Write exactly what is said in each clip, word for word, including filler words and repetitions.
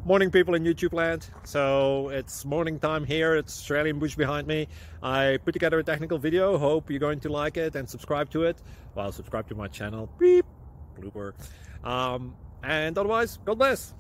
Morning, people in YouTube land. So it's morning time here. It's Australian bush behind me. I put together a technical video. Hope you're going to like it and subscribe to it. Well, subscribe to my channel. Beep. Blooper. Um, and otherwise, God bless.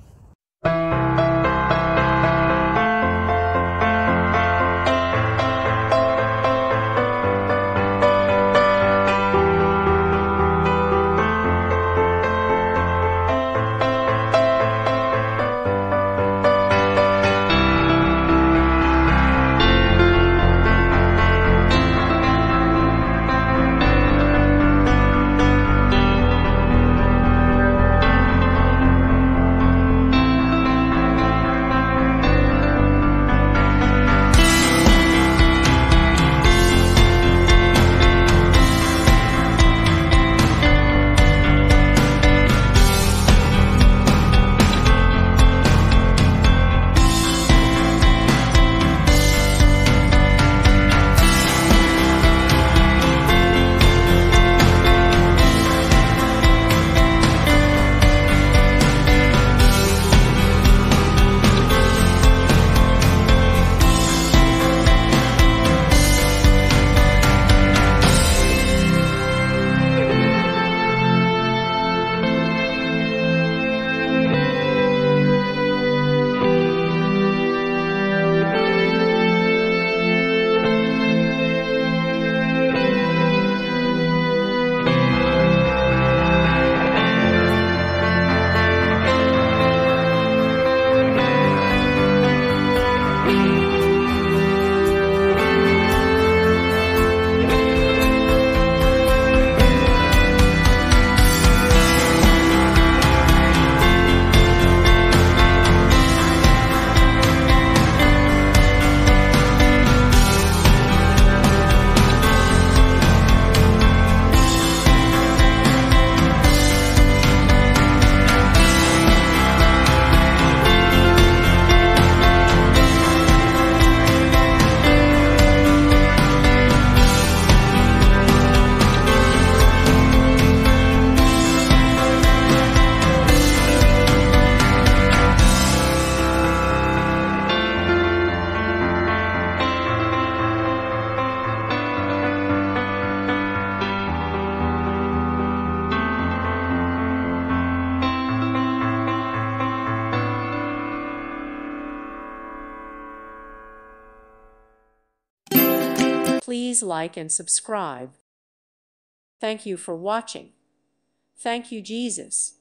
Please like and subscribe. Thank you for watching. Thank you, Jesus.